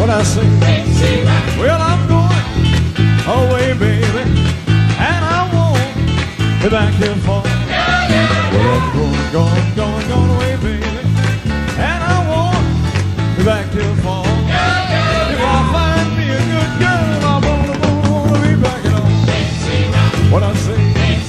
what I say. Well, I'm going away, baby, and I won't be back here for. Well, I'm going away, baby, and I won't be back here for. If I find me a good girl, I wanna be back at home. What I say.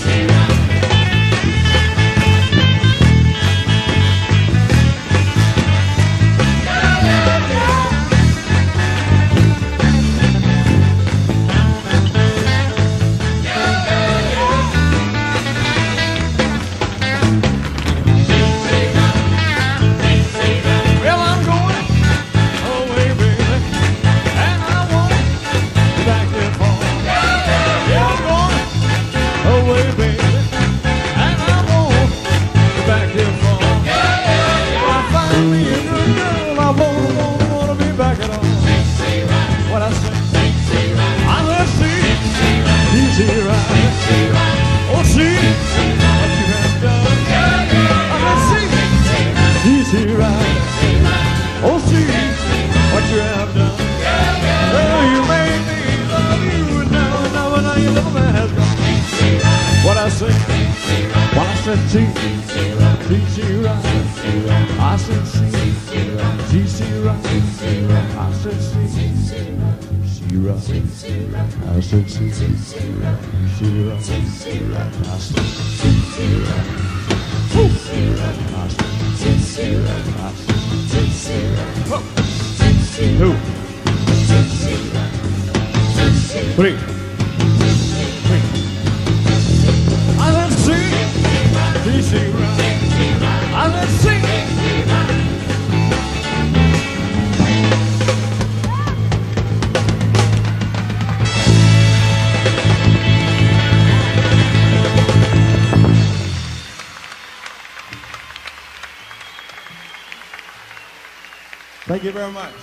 Thank you very much.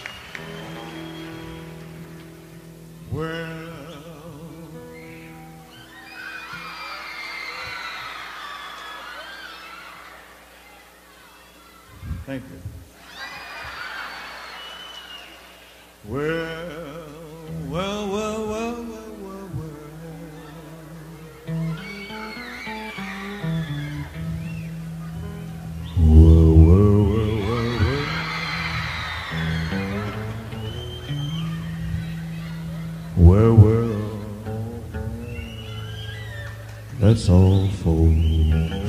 Well, thank you. That's all, folks.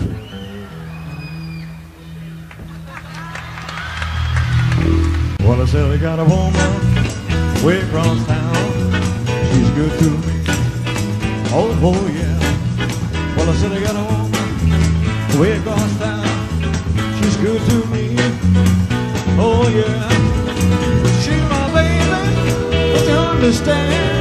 Well, I said I got a woman way across town. She's good to me. Oh yeah. Well, I said I got a woman way across town. She's good to me. Oh yeah. She's my baby. Don't you understand?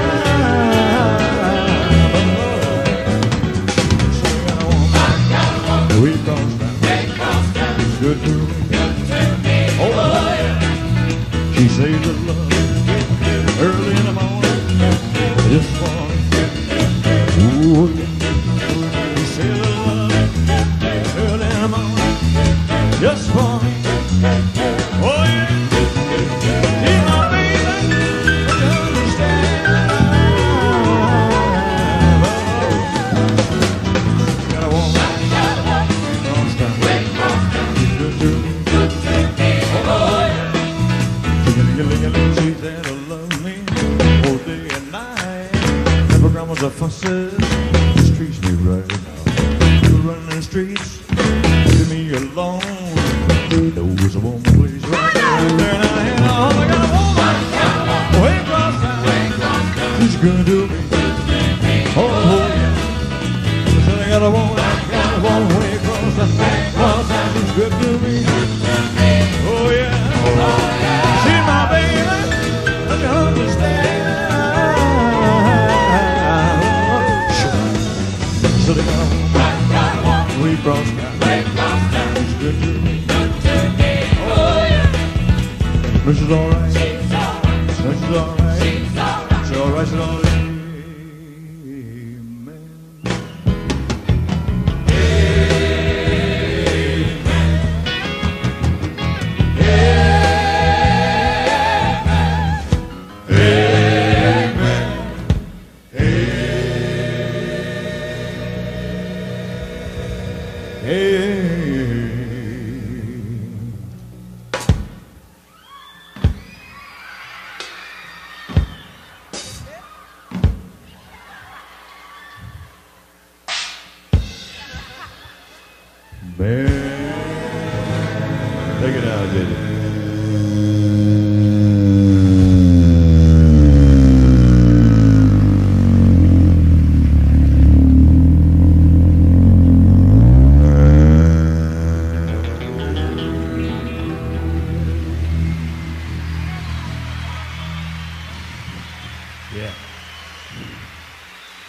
We crossed down, she's good to me. Oh yeah. She saves her love early in the morning, just for me. Ooh yeah. She saves her love early in the morning, just for me. Oh yeah. She's my baby, don't you understand? Got a woman. She that'll love me all day and night. Never grandma's a fusses, just treats me right now. You run the streets, leave me alone. Knows a woman plays right there. Now I got a woman way across town. She's good to me. Oh yeah. I said I got a woman way across town. She's good to me. Oh yeah. She's my baby, don't you understand? So they got a way across town. She's good to me. Oh yeah. But she's alright. She's alright. She's alright. She's alright.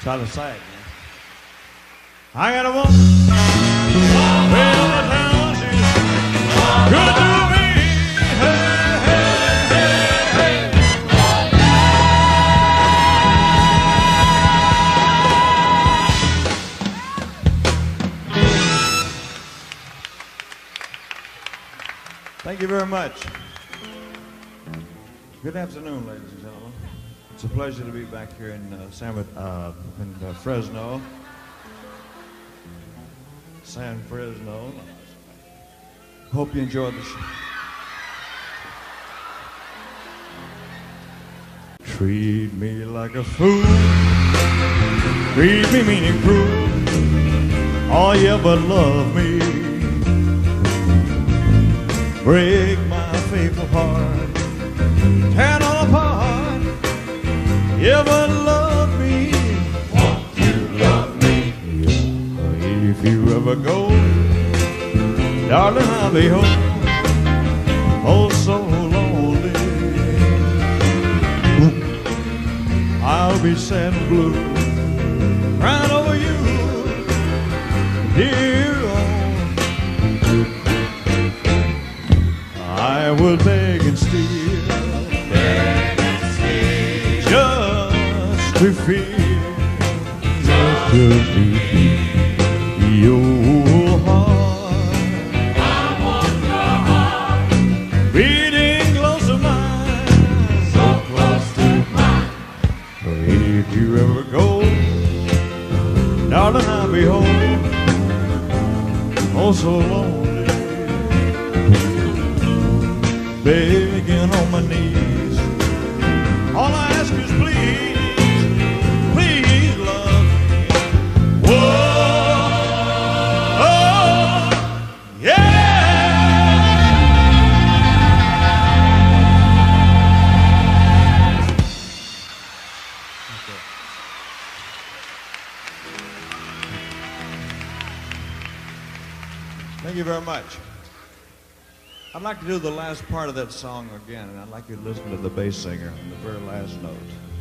Try to say it. I got a woman way on the town. She's good to me. Hey, hey, hey, Thank you very much. Good afternoon, ladies and gentlemen. It's a pleasure to be back here in Fresno. San Fresno. Hope you enjoyed the show. Treat me like a fool. Treat me mean and cruel. Oh yeah, but love me. Break my faithful heart. Tear it all apart. Yeah, but love me. Won't you love me? Yeah. If you ever go, darling, I'll be home. Oh, so lonely. I'll be sad and blue, crying over you, dear. I will beg and steal, just to feel, your heart. I want your heart beating close to mine, so close to mine. If you ever go, darling, I'll be home. Oh, so lonely. Begging on my knees. All I ask is please, please love me. Whoa, oh, yeah. Okay. Thank you very much. I'd like to do the last part of that song again, and I'd like you to listen to the bass singer on the very last note.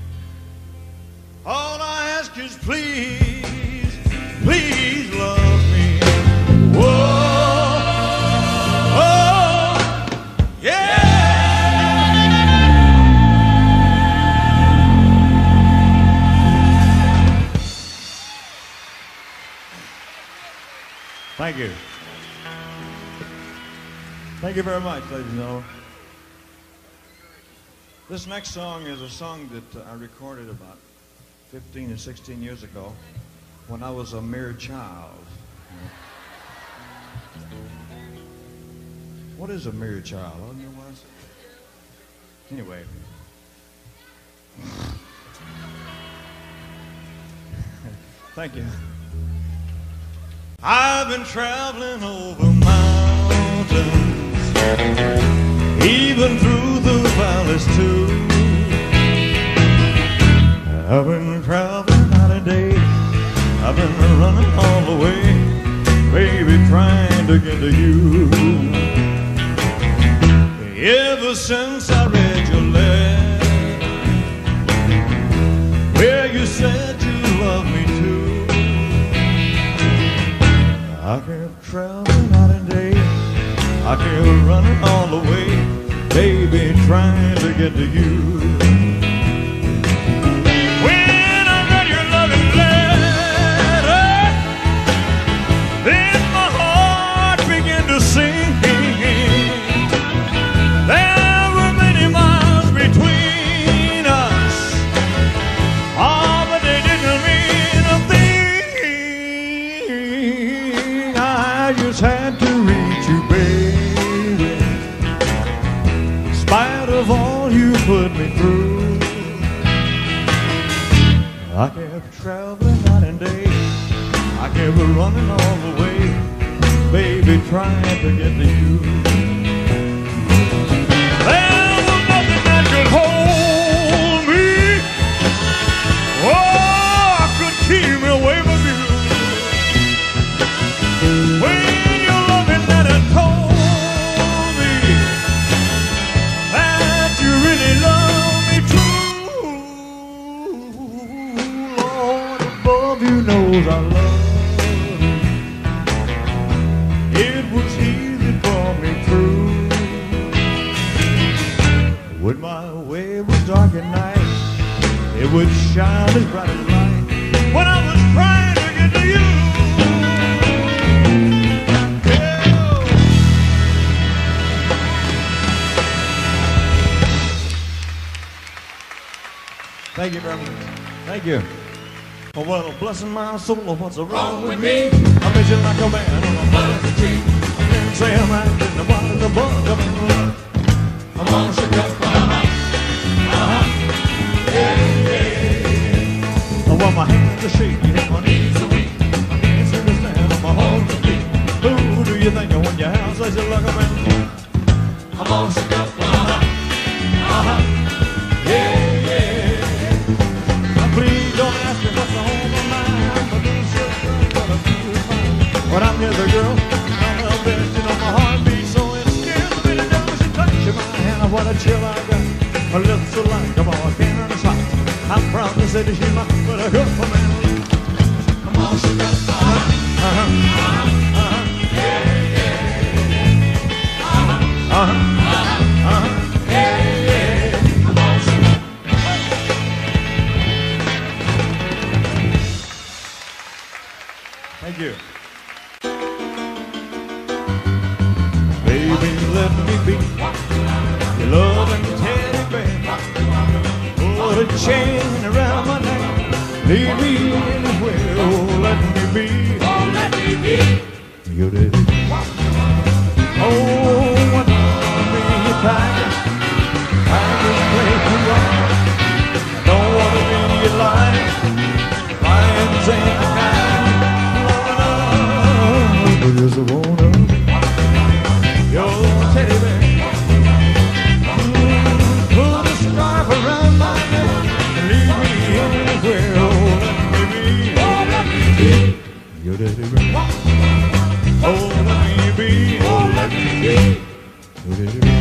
All I ask is please, please love me. Whoa, oh, yeah. Thank you. Thank you very much, ladies and gentlemen. This next song is a song that I recorded about 15 or 16 years ago when I was a mere child. What is a mere child? I don't know what I said. Anyway. Thank you. I've been traveling over mountains, even through the valleys too. I've been traveling night and day. I've been running all the way, baby, trying to get to you. Ever since I read your letter, where you said you loved me too, I kept traveling night and day. I kept running all the way, baby, trying to get to you. When I read your loving letter, then my heart began to sing. There were many miles between us, oh, but they didn't mean a thing. I just had to reach you, baby, in spite of all you put me through. I kept traveling night and day. I kept running all the way, baby, trying to get to you. There was nothing that could hold me, oh, could keep me away from you. When your loving letter told me that you really love me true, Lord, When my way was dark at night, it would shine as bright as light. When I was trying to get to you, yeah. Thank you very much. Thank you. Oh, well, blessing my soul, what's wrong with me? I miss you like a man on a buzz tree. I didn't say I'm acting the one the bug of love. I'm gonna shake up, yeah, yeah. I want my hands to shake, my knees are weak. I can't seem to stand on my own feet. Who do you think when your house says you like a man? I'm gonna shake up, yeah, yeah. Please don't ask me what's on my mind, but this is what I feel fine. When I'm near the girl, I'm the best, you know my heart beats so it scares me to death. She touches my hand, what a chill I got. Her lips so light, come on, I can't earn a shot. I'm proud to say that she's my but a good for man. Come on, she got yeah, yeah. Yeah, yeah. Come on, she got. Thank you. Baby, let me be your loving teddy bear. Put a chain around my neck. Lead me anywhere. Oh, let me be. Oh, let me be your daddy. Oh, I don't be your tiger. I just play too long. I don't want to be your lion. Lions ain't the kind. I just wanna your teddy bear. Put a scarf around my neck and leave me anywhere. Oh, let me be your teddy bear. Oh, let me be your teddy bear.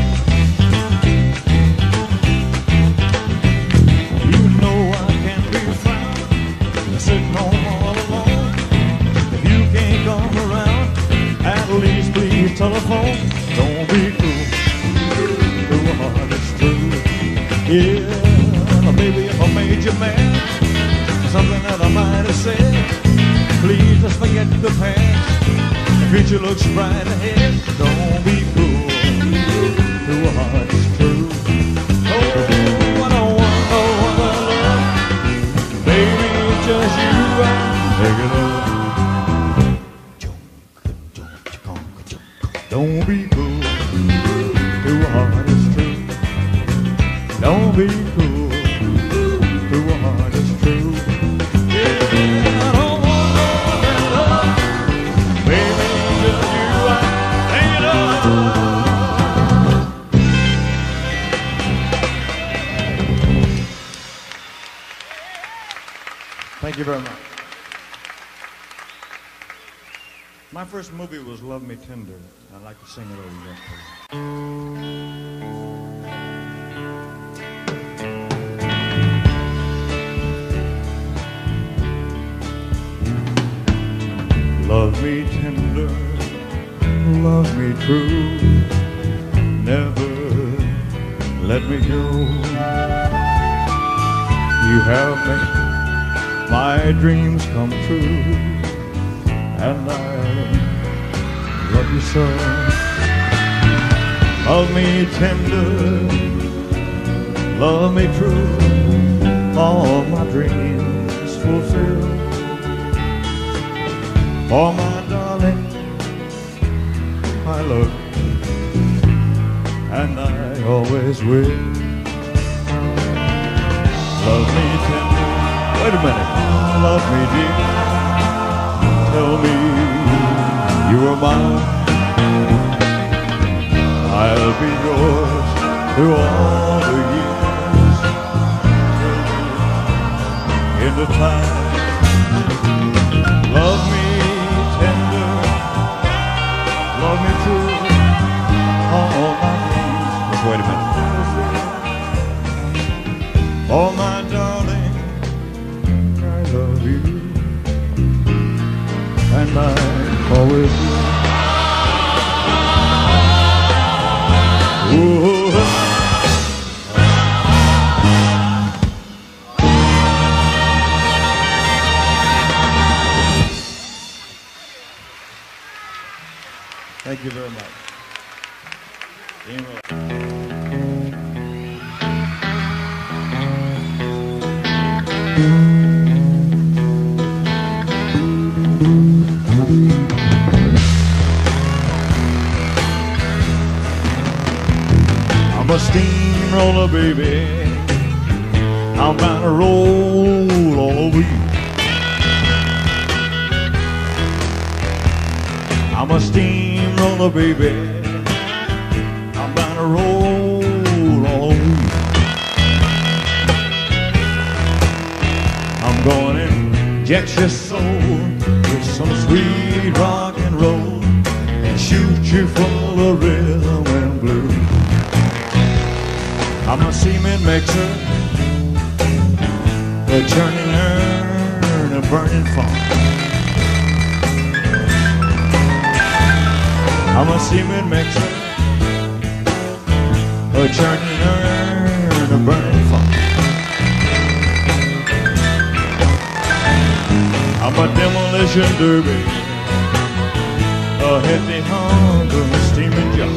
You know I can't be found sitting home all alone. If you can't come around, at least please telephone. Don't be cruel to a heart that's true. Yeah, baby, if I made you mad, something that I might have said, please just forget the past. The future looks bright ahead. Don't be cruel to a heart that's true. Oh, I don't want no other love. Baby, it's just you I'm thinking of. Don't be cruel to a heart that's true. Don't be cruel to a heart that's true. Yeah, I don't want no other love. Baby, just you I'm thinking of. Thank you very much. My first movie was Love Me Tender. I'd like to sing it over again, please. Love me tender, love me true, never let me go. You have made my dreams come true, and I love you so. Love me tender, love me true, all my dreams fulfill. For my darling, I love you, and I always will. Love me tender, wait a minute, love me dear, tell me you are mine. I'll be yours through all the years, in the time. Love me tender, love me true, all my dreams. Just wait a minute. Oh my darling, I love you, and I always will. Ooh, I'm a steamroller, baby. I'm bound to roll all over you. I'm a steamroller, baby. I'm bound to roll all over you. I'm going to inject your soul with some sweet rock and roll and shoot you full of rhythm and blues. I'm a cement mixer, a churning urn, a burning funk. I'm a cement mixer, a churning urn, a burning funk. I'm a demolition derby, a heavy hunk of a steaming job.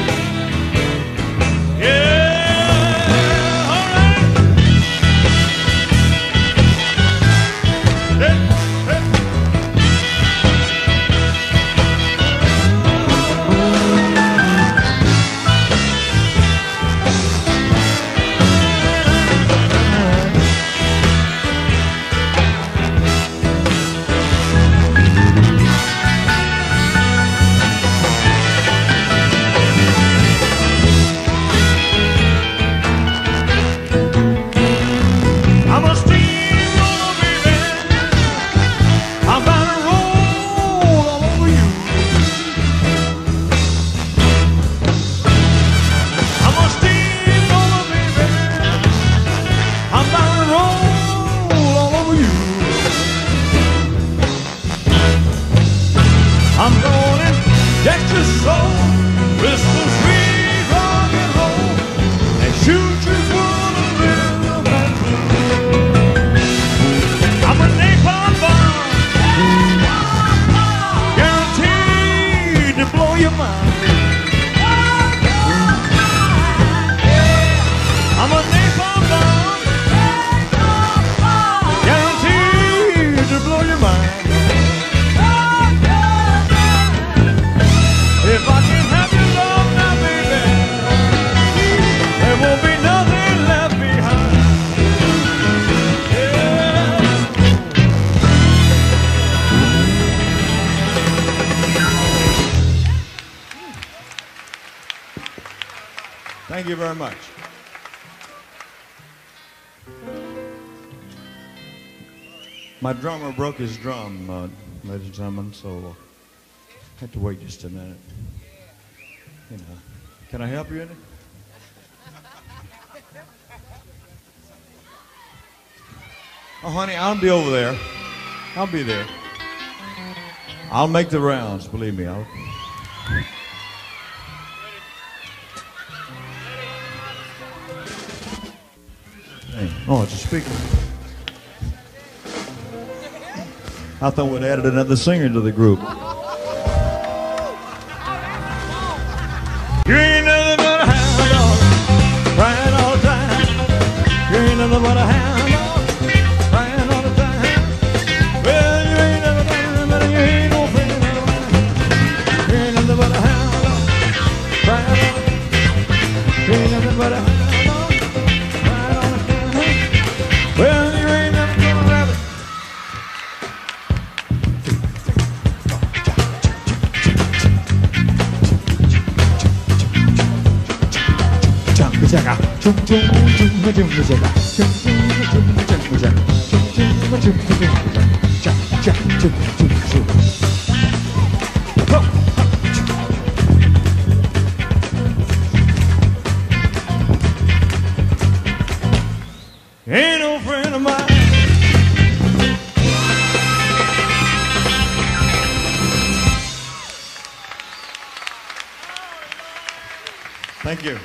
I'm gonna inject your soul with some sweet rock and roll and shoot you full of rhythm and blues. I'm a napalm bomb, guaranteed to blow your mind. I'm a napalm bomb, guaranteed to blow your mind. If I can have your love now, baby, there won't be nothing left behind. Yeah. Thank you very much. My drummer broke his drum, ladies and gentlemen, so I had to wait just a minute. You know, can I help you in it? Oh, honey, I'll be over there. I'll be there. I'll make the rounds, believe me. Hey, oh, it's a speaker. I thought we'd added another singer to the group. You ain't nothing but a hound dog, crying all the time. You ain't nothing but a hound dog, crying all the time. Well, you ain't nothing but you ain't no friend of mine. You ain't nothing but a hound dog, crying all the time. You ain't nothing but a hound dog, crying all the time. Well, you ain't nothing but a rabbit. Ain't no friend of mine. Thank you.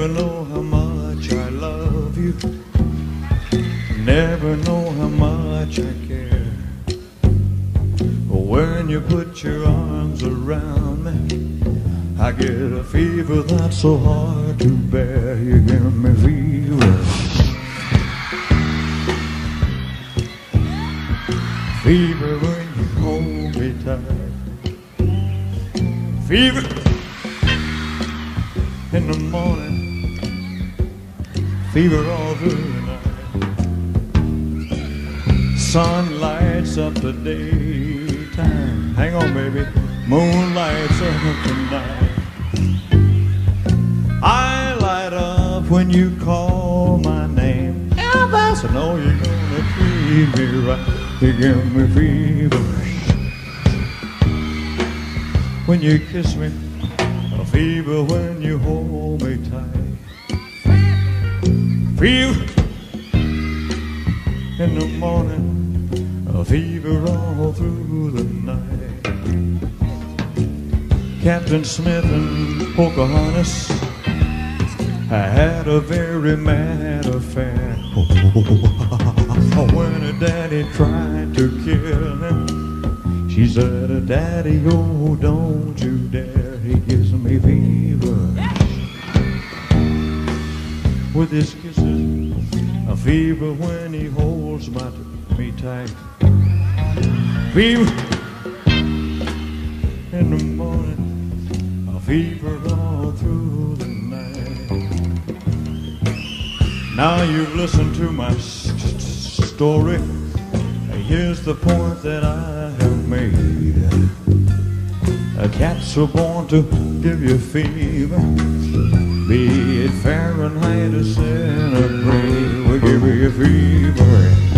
never know how much I love you. Never know how much I care. When you put your arms around me, I get a fever that's so hard to bear. You give me fever. Fever when you hold me tight. Fever in the morning. Fever all through the night. Sun lights up the daytime. Hang on, baby. Moon lights up the night. I light up when you call my name. Elvis, I know you're gonna treat me right. You give me fever when you kiss me, a fever when you hold me tight. Fever in the morning, a fever all through the night. Captain Smith and Pocahontas had a very mad affair. When her daddy tried to kill him, she said, "Daddy, oh, don't you dare. He gives me fever with his kisses, a fever when he holds me tight. Fever in the morning, a fever all through the night." Now you've listened to my story. Here's the point that I have made. Cats are born to give you fever, be it Fahrenheit or centigrade, will give you fever.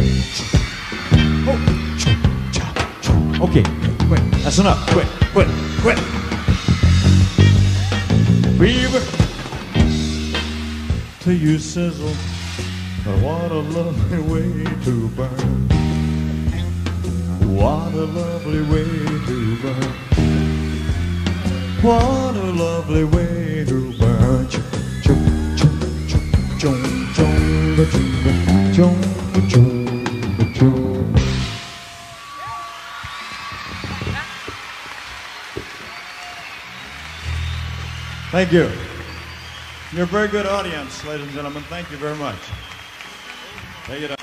Oh, okay, quit. That's enough. Quit. Fever till you sizzle. What a lovely way to burn. What a lovely way to burn. What a lovely way to burn. Thank you. You're a very good audience, ladies and gentlemen. Thank you very much. Take it up.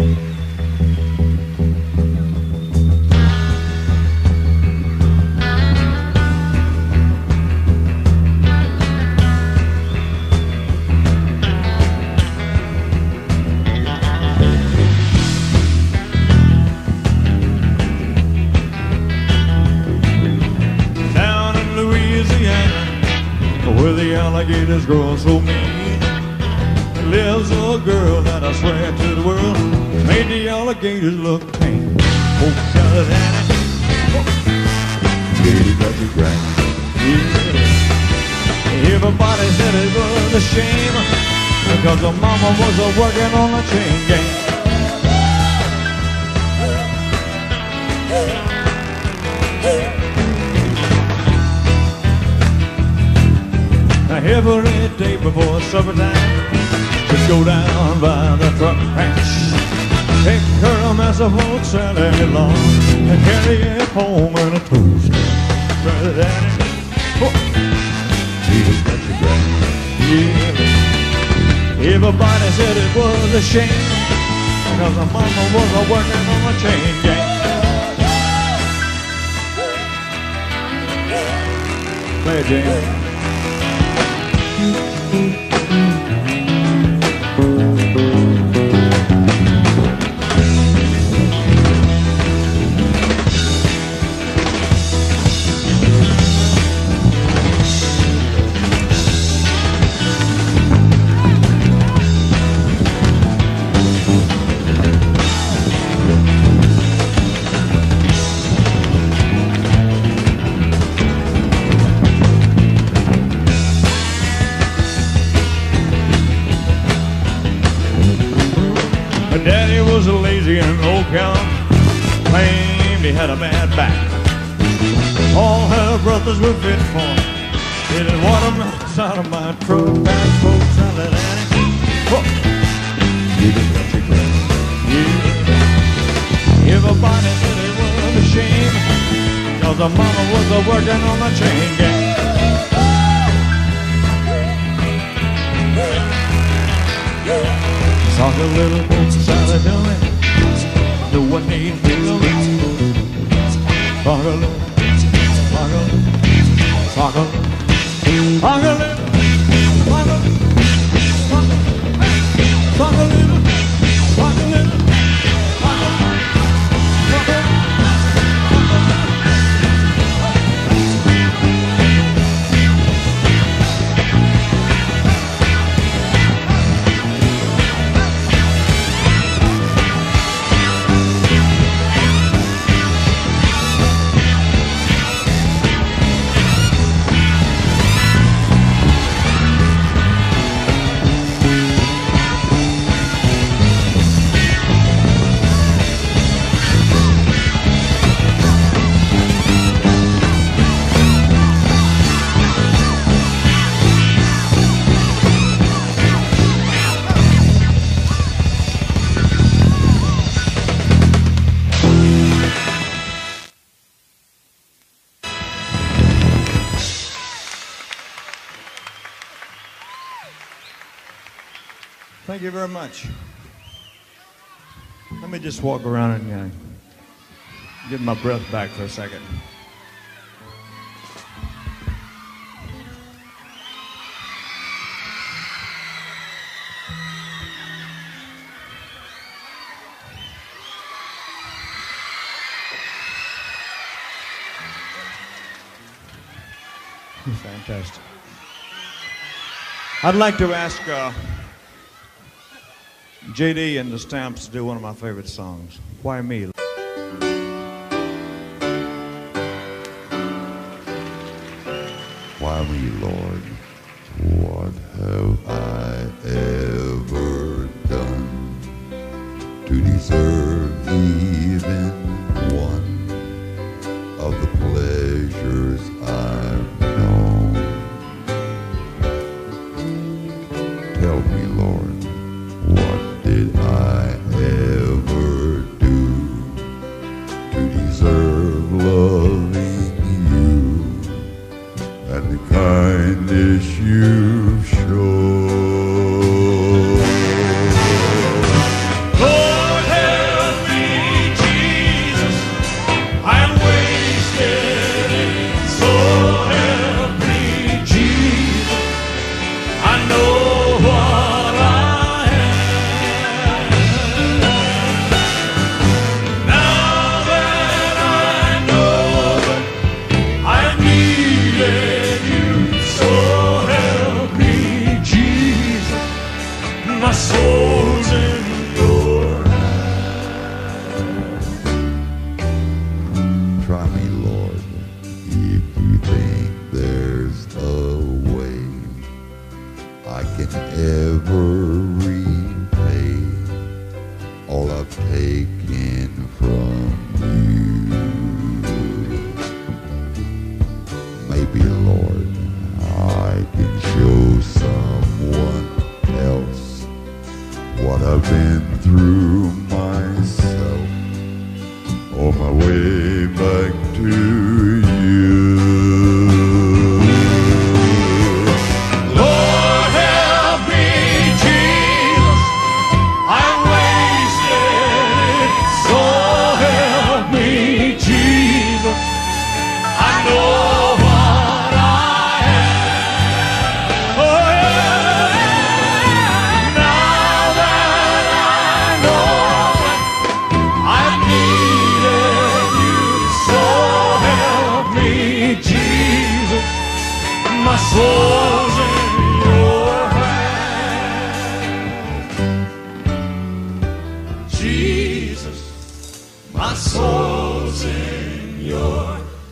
Down in Louisiana, where the alligators grow so mean, lives a girl that I swear to the world made the alligators look tame. Oh, Louisiana, baby, got you crying. Yeah. Everybody said it was a shame because her mama was working on a chain gang. Every day before supper time, just go down by the truck ranch, take her a mess of old salad long, and carry it home in a toast. Brother Daddy, oh, Jesus got you back. Yeah. Everybody said it was a shame because her mama was working on a chain gang. Play it, James. Daddy was lazy and low count, claimed he had a bad back. All her brothers were fit for him. He didn't want him outside of my truck. Back folks Violet Annie. Whoa. You just got your credit. Yeah. Everybody said it was a shame, 'cause the mama was working on the chain gang. Saw the little folks started doing, do what they do. Talk a little, talk a little, talk a little, talk a little, talk a little, talk a little, talk a little. Thank you very much. Let me just walk around and get my breath back for a second. Fantastic. I'd like to ask JD and the Stamps to do one of my favorite songs. Why me? Why me, Lord? What have I ever done to deserve even one of the pleasures I've known? Tell me, Lord, what did I ever do to deserve loving you and the kindness you've shown? Lord, help me, Jesus, I'm wasted. So help me, Jesus, I know what I am. Now that I know that I needed you, so help me, Jesus, my soul's in your hands. Try me, Lord, if you think there's a way I can ever repay all I've taken from you. Maybe, Lord, I can show someone else what I've been through myself on my way back to you. Lord, help me, Jesus, I'm wasted. So help me, Jesus, I know what I am. Oh, yeah. Now that I know I needed you, so help me, Jesus, my soul's in your hands. Jesus, my soul's in your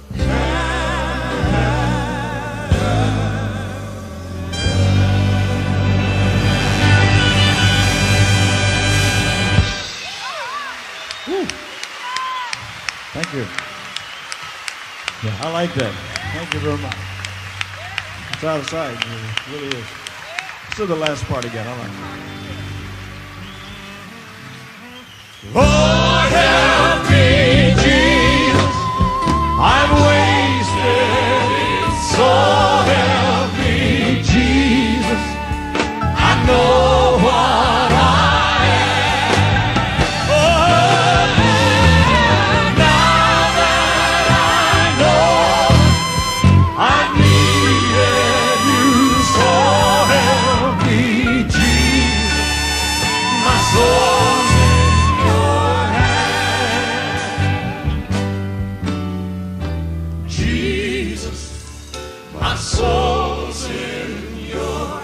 Thank you. Yeah, I like that. Thank you very much. It's out of sight. It really is. Let's do the last part again. All right. Lord, help me, Jesus. I've wasted it. So help me, Jesus. I know what I am. Oh, now that I know I needed you, so help me, Jesus. My soul's in your hand. Jesus, my soul's in your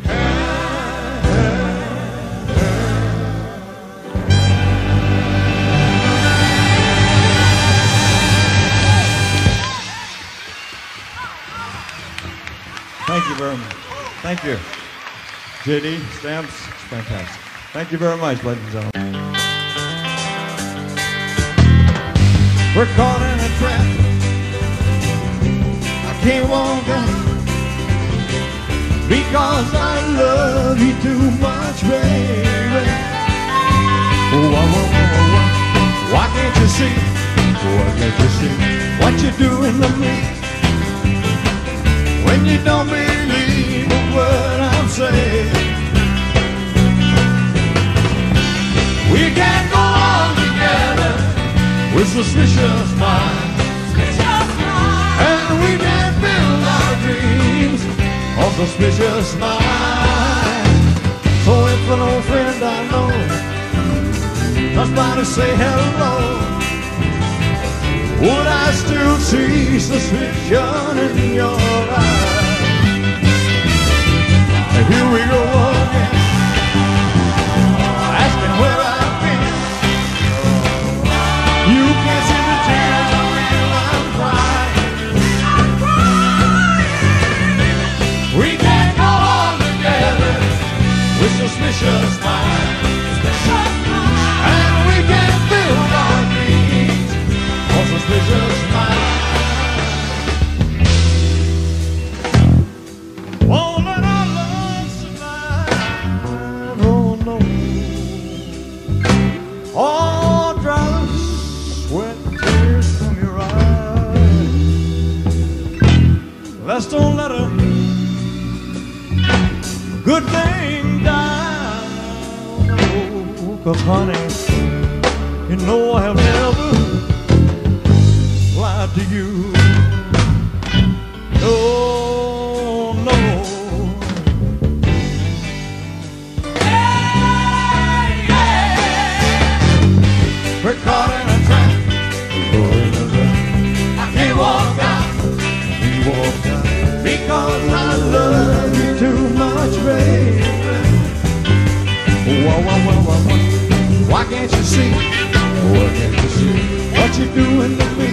Thank you very much. Thank you. JD, Stamps, it's fantastic. Thank you very much, ladies and gentlemen. We're caught in a trap. I can't walk out because I love you too much, baby. Oh, why can't you see? Why can't you see what you're doing to me? When you don't believe a word I'm saying, we can't go on together with suspicious minds, and we can't build our dreams on suspicious minds. So if an old friend I know comes by to say hello, would I still see suspicion in your eyes? And here we go again, asking where I've been. You can't see the tears I feel I'm crying. We can't go on together with suspicious minds, and we can't build our dreams on suspicious minds. Won't let our love survive, oh no. All dry sweat and tears from your eyes. Let's don't let a good thing die, oh, 'cause honey, you know I have never lied to you. Oh no. We're caught in a trap. I can't walk out. You walk out because I love you too much, baby. Why can't you see? Why can't you see what you're doing to me?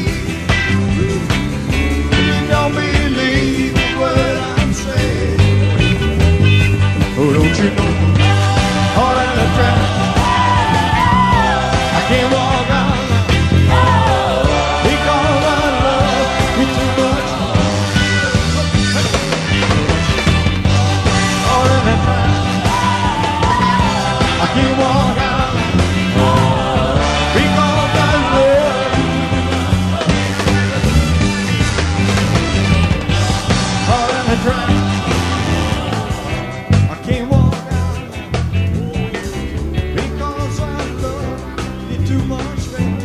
Don't believe a word I'm saying. Oh, don't you know? Caught in a trap. I can't walk out because I love you too much. Caught in a trap. I can't walk out because I love you. Caught in a trap. I can't walk out because I love you too much, baby.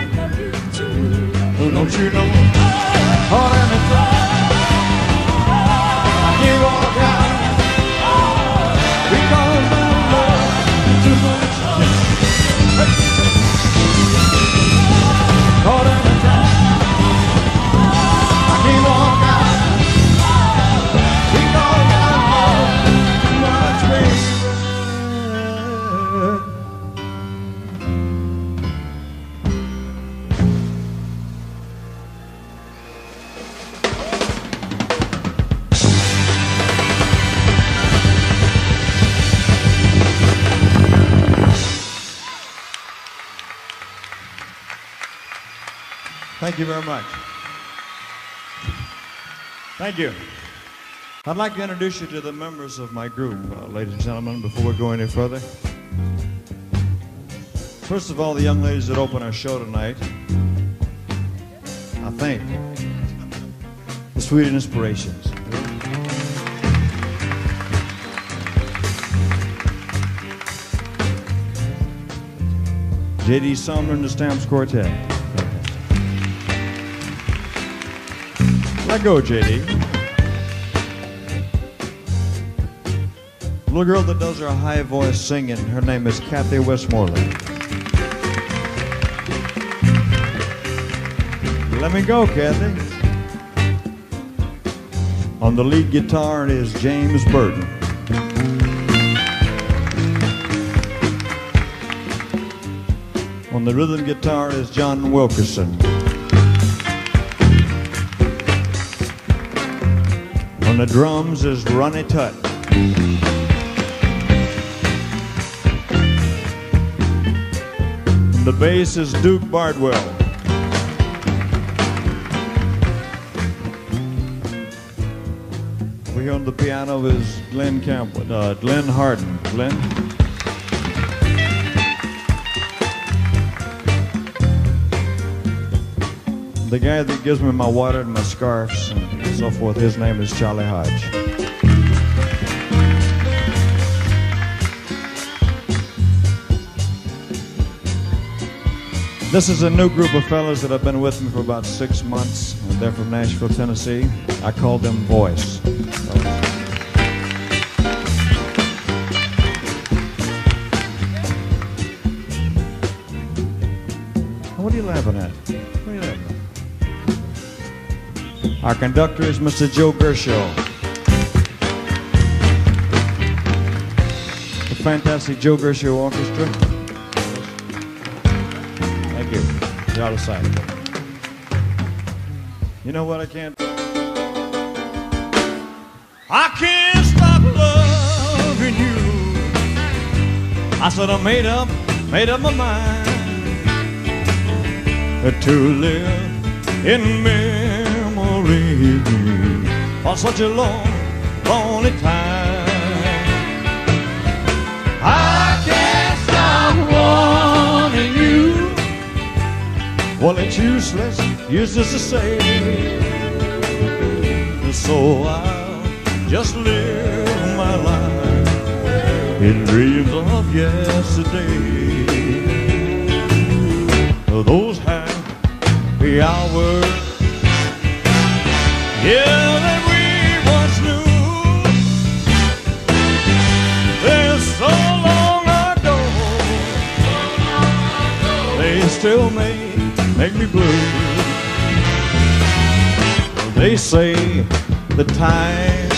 Oh, don't you know? Caught in a trap. I can't walk out because I love you too much. Caught in a trap. I can't walk out because I love you too much, baby. Thank you very much. Thank you. I'd like to introduce you to the members of my group, ladies and gentlemen, before we go any further. First of all, the young ladies that open our show tonight, I think, the Sweet Inspirations. J.D. Sumner and the Stamps Quartet. Let go, J.D. The little girl that does her high voice singing, her name is Kathy Westmoreland. Let me go, Kathy. On the lead guitar is James Burton. On the rhythm guitar is John Wilkerson. On the drums is Ronnie Tutt. On the bass is Duke Bardwell. Over here on the piano is Glenn Campbell, Glenn Harden. Glenn? The guy that gives me my water and my scarves and so forth, his name is Charlie Hodge. This is a new group of fellas that have been with me for about 6 months, and they're from Nashville, Tennessee. I call them Voice. What are you laughing at? What are you laughing at? Our conductor is Mr. Joe Gershaw. The fantastic Joe Gershaw Orchestra. Thank you. You're out of sight. You know what I can't do? I can't stop loving you. I said I made up my mind to live in memory for such a long, lonely time. I can't stop wanting you. Well, it's useless to say. So I'll just live my life in dreams of yesterday. Those happy hours, yeah, that we once knew. They're so long ago, they still make me blue. They say the time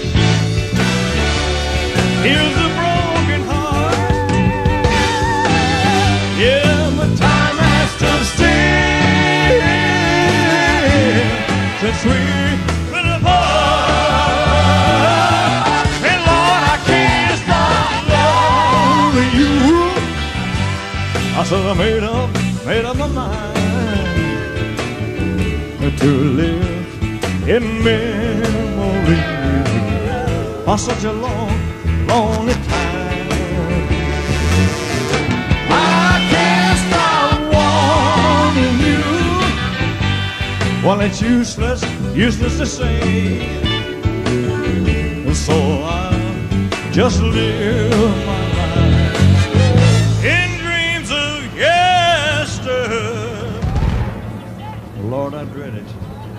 heals a broken heart. Yeah, but time has stood still since we've been apart. And Lord, I can't stop loving you. I said I made up my mind to live in memory for such a long, lonely time. I can't stop wanting you. Well, it's useless to say. So I'll just live my life in dreams of yesterday. Lord, I dread it.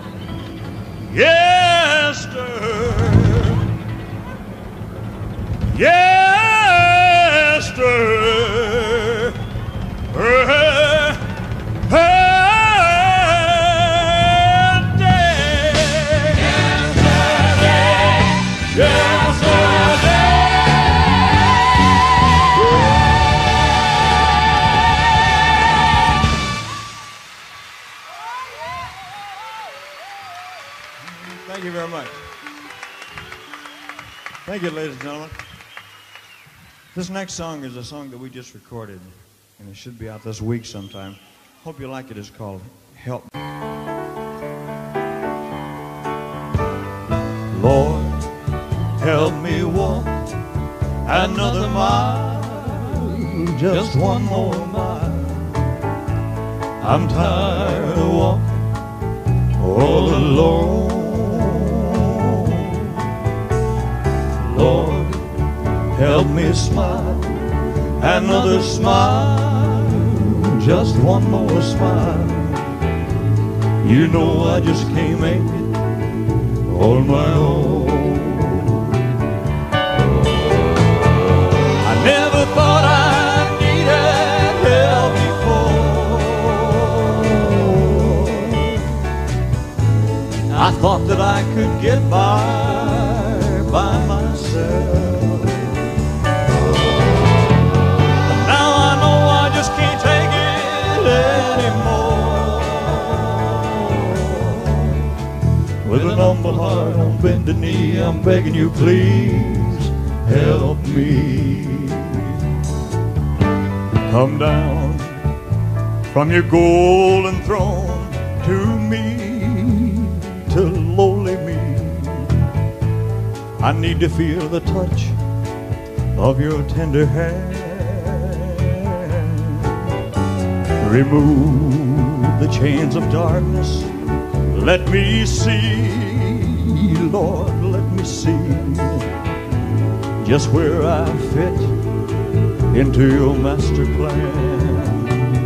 Thank you very much. Thank you, ladies and gentlemen. This next song is a song that we just recorded, and it should be out this week sometime. Hope you like it. It's called Help Me. Lord, help me walk another mile, just one more mile. I'm tired of walking all alone. Lord, help me smile, another smile, just one more smile. You know I just can't make it on my own. I never thought I needed help before. I thought that I could get by myself. Now I know I just can't take it anymore. With an humble heart on bended knee, I'm begging you, please help me. Come down from your golden throne to me, to lowly me. I need to feel the touch of your tender hand. Remove the chains of darkness. Let me see, Lord, let me see just where I fit into your master plan.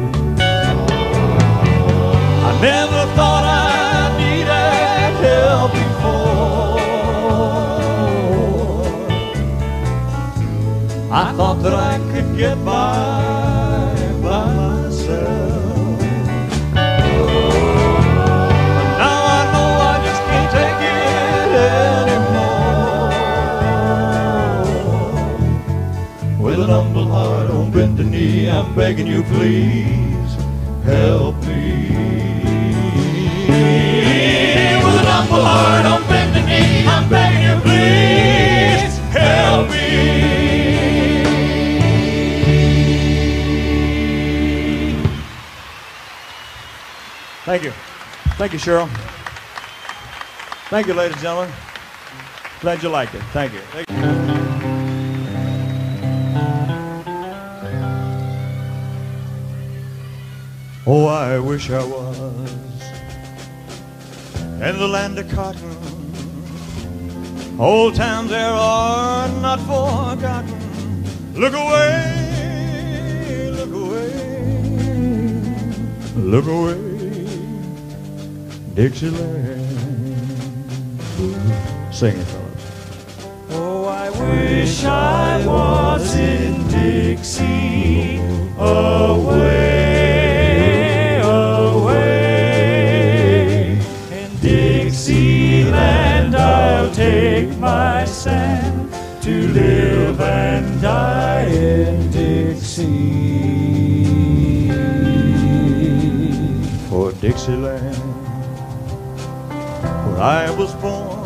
I never thought I needed help before. I thought that I could get by myself. But now I know I just can't take it anymore. With an humble heart on bended knee, I'm begging you, please help me. With an humble heart on bended knee, I'm begging you, please help me. Thank you. Thank you, Cheryl. Thank you, ladies and gentlemen. Glad you liked it. Thank you. Thank you. Oh, I wish I was in the land of cotton. Old times there are not forgotten. Look away, look away, look away. Dixieland. Sing it, fellas. Oh, I wish I was in Dixie, away, away. In Dixieland I'll take my stand to live and die in Dixie. For Dixieland, where I was born,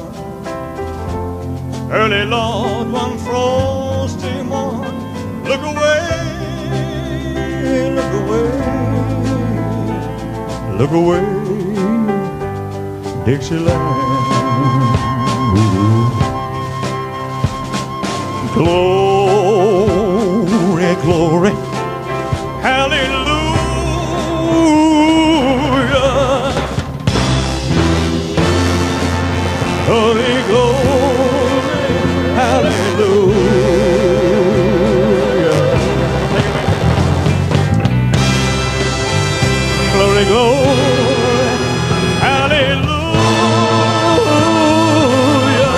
early, Lord, one frosty morn. Look away, look away, look away, Dixieland. Glory, glory, hallelujah. Glory, glory, hallelujah. Glory, glory, hallelujah.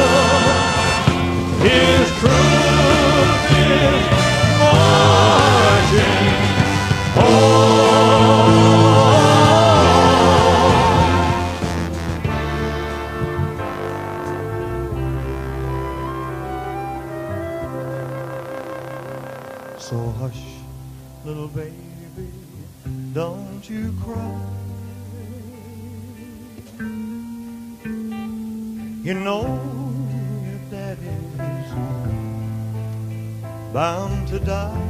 His truth is marching on. So hush, little baby, don't you cry. You know your daddy's bound to die.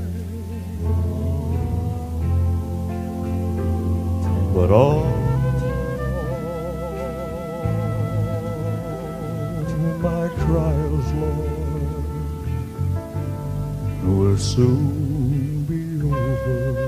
But all my trials, Lord, will soon be over.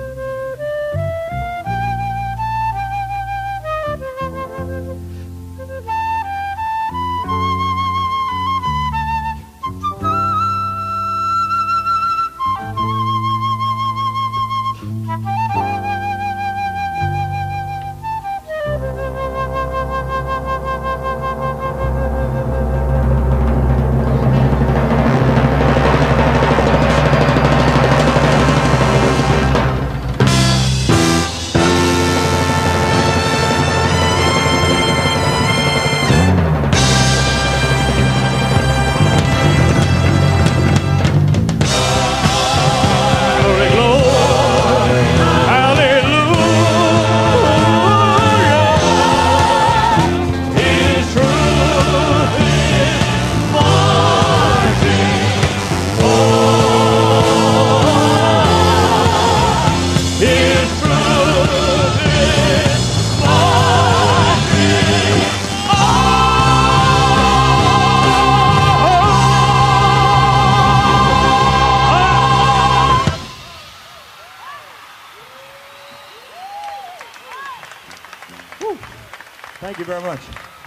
Thank you very much.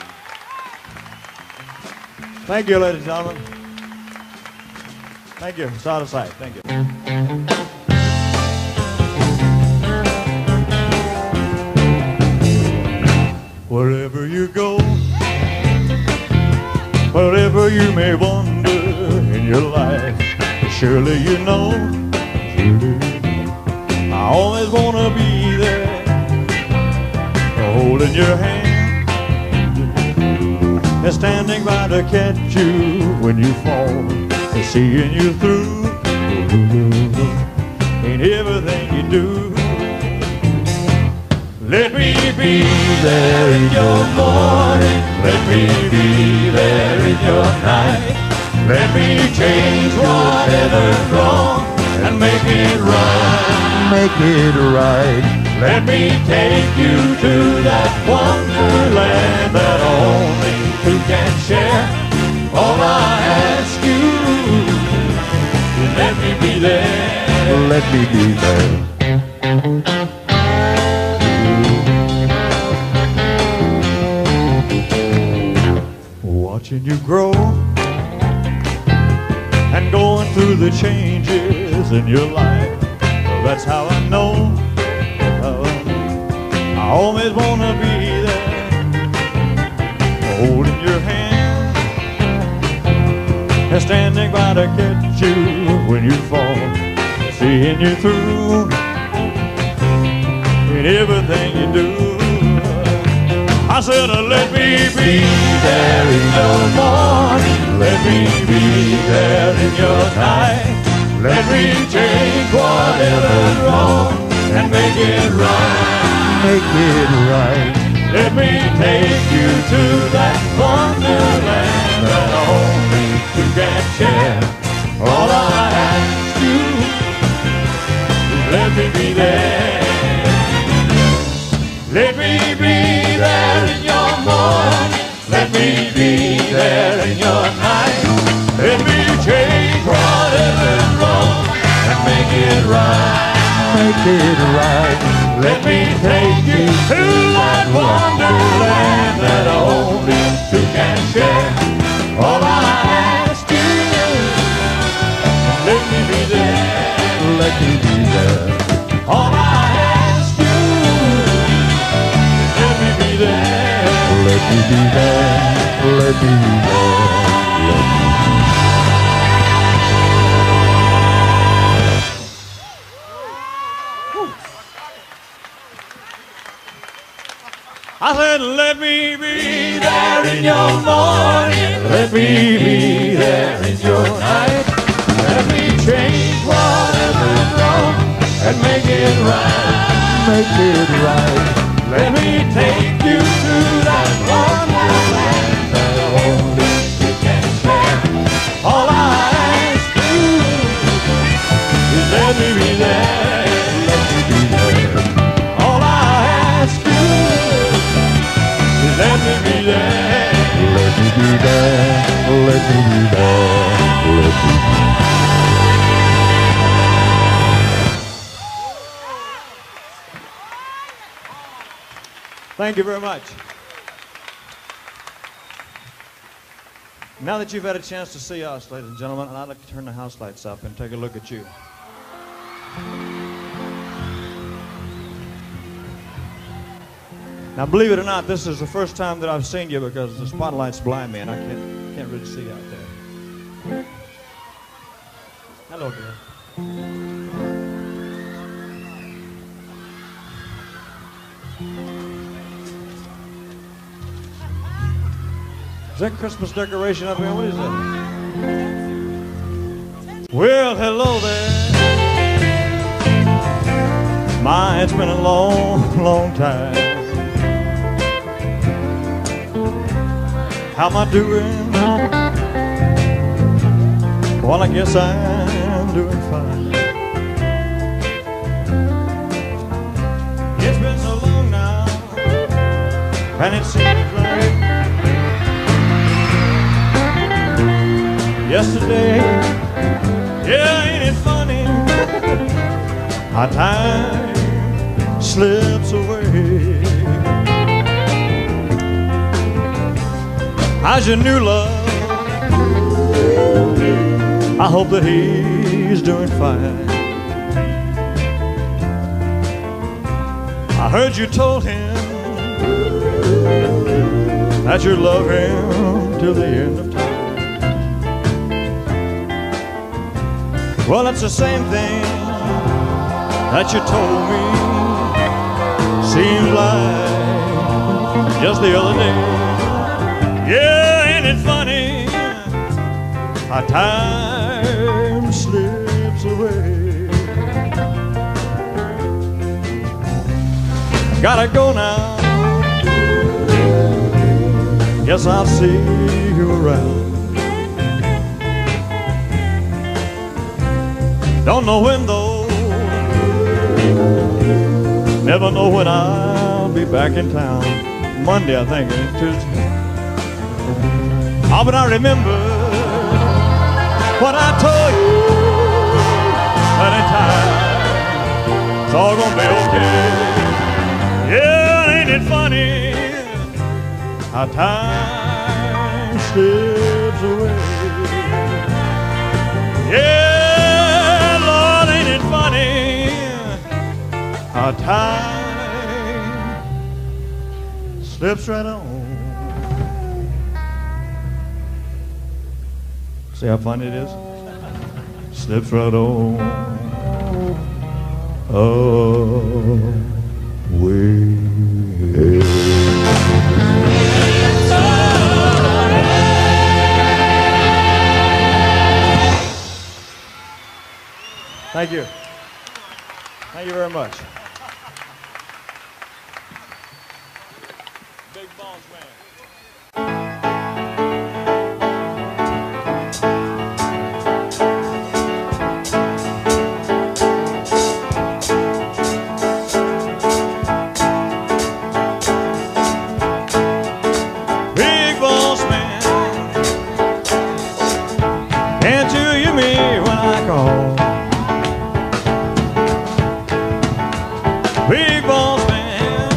Thank you, ladies and gentlemen. Thank you. It's out of sight. Thank you. Wherever you go, wherever you may wander in your life, surely you know, I always want to be there, holding your hand, and standing by to catch you when you fall, and seeing you through in everything you do. Let me be there in your morning, let me be there in your night. Let me change whatever's wrong and make it right, make it right. Let me take you to that wonderland that only two can share. All I ask you, let me be there, let me be there. Watching you grow and going through the changes in your life, well, that's how I know. I always want to be there, holding your hand and standing by to catch you when you fall, seeing you through in everything you do. I said, let me be there in your morning, let me be there in your night. Let me change whatever's wrong and make it right, make it right. Let me take you to that wonderland that only you can share. All I ask you is let me be there. Let me be there in your morning, let me be there in your night. Let me change whatever's wrong and make it right, make it right. Let me take you to that wonderland that only two can share. All I ask you, let me be there, let me be there. All I ask you, let me be there, let me be there, let me be there, let me be there. I said, let me be there in your morning, let me be there in your night. Let me change whatever's wrong and make it right, make it right. Let me take you to that wonderland that only you can share. All I ask you is let me be there, let me be there. All I ask you, let me be there, let me be there. let me be there, let me be. Thank you very much. Now that you've had a chance to see us, ladies and gentlemen, I'd like to turn the house lights up and take a look at you. Now, believe it or not, this is the first time that I've seen you because the spotlights blind me and I can't really see out there. Hello, girl. Is that Christmas decoration up here? What is that? Well, hello there. My, it's been a long, long time. How am I doing? Well, I guess I'm doing fine. It's been so long now, and it seems like yesterday. Yeah, ain't it funny how time slips away? How's your new love? I hope that he's doing fine. I heard you told him that you love him till the end of time. Well, it's the same thing that you told me. Seems like just the other day. Yeah, ain't it funny how time slips away? Gotta go now. Guess I'll see you around. Don't know when though. Never know when I'll be back in town. Monday, I think, and Tuesday. Oh, but I remember what I told you anytime. It's all gonna be okay. Yeah, ain't it funny how time slips away? Yeah, Lord, ain't it funny how time slips right on. See how funny it is? Slips right on away. Thank you. Thank you very much. Big Boss Man. Big boss man,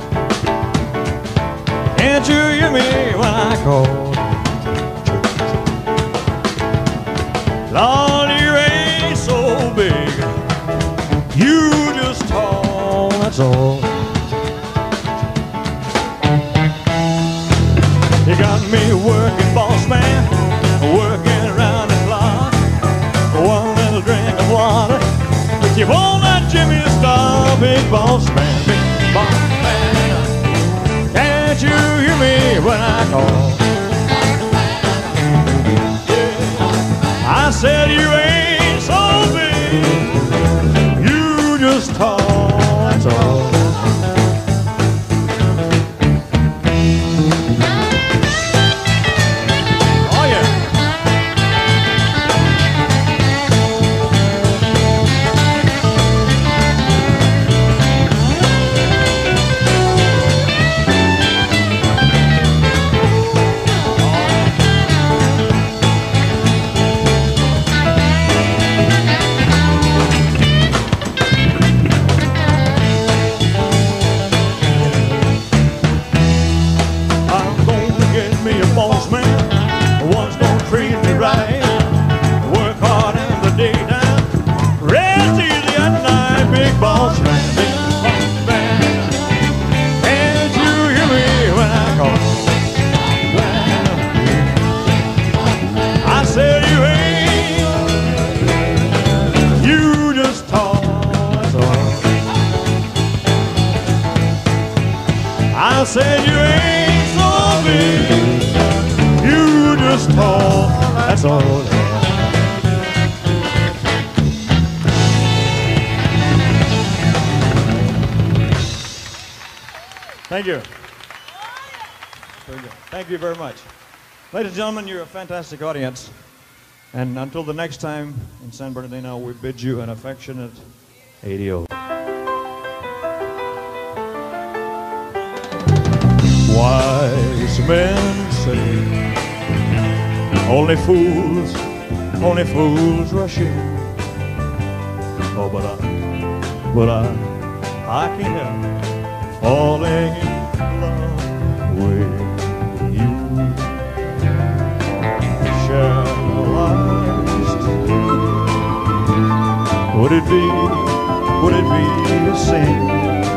can't you hear me when I call? Lord, you ain't so big, you just tall, that's all. You got me working, boss man, working around the clock. One little drink of water, you won't let Jimmy stop. Big boss man, big boss man, can't you hear me when I call? Yeah. I said you ain't so big, you just tall, that's all. said you ain't so big, you just tall, that's all. Thank you. Very good. Thank you very much. Ladies and gentlemen, you're a fantastic audience. And until the next time in San Bernardino, we bid you an affectionate adios. Wise men say only fools rush in. Oh, but I can't help falling in love with you. Shall I stay? Would it be a sin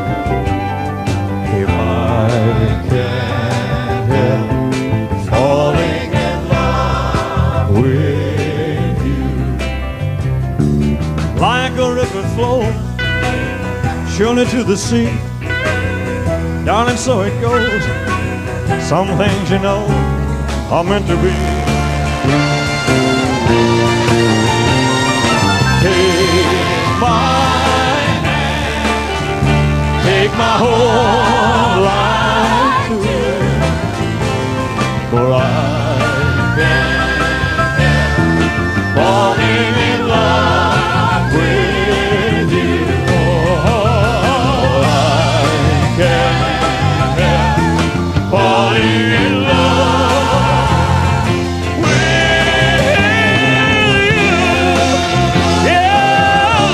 if I can't help falling in love with you? Like a river flowing surely to the sea, darling, so it goes. Some things, you know, are meant to be. Take my hand, take my whole life too, for I can't help falling in love with you. Oh, I can't help falling in love with you. Yeah,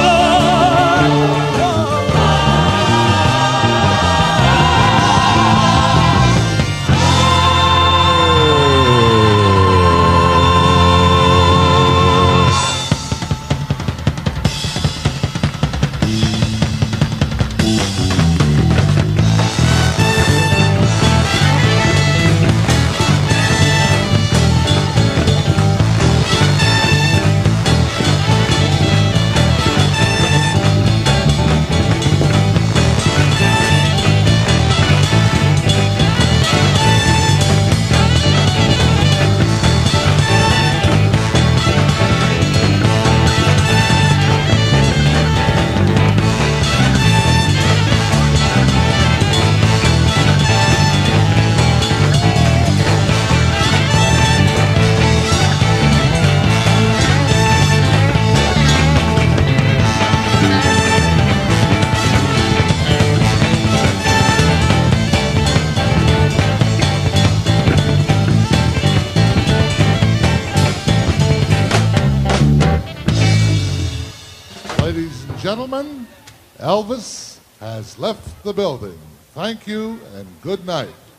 Ladies and gentlemen, Elvis has left the building. Thank you and good night.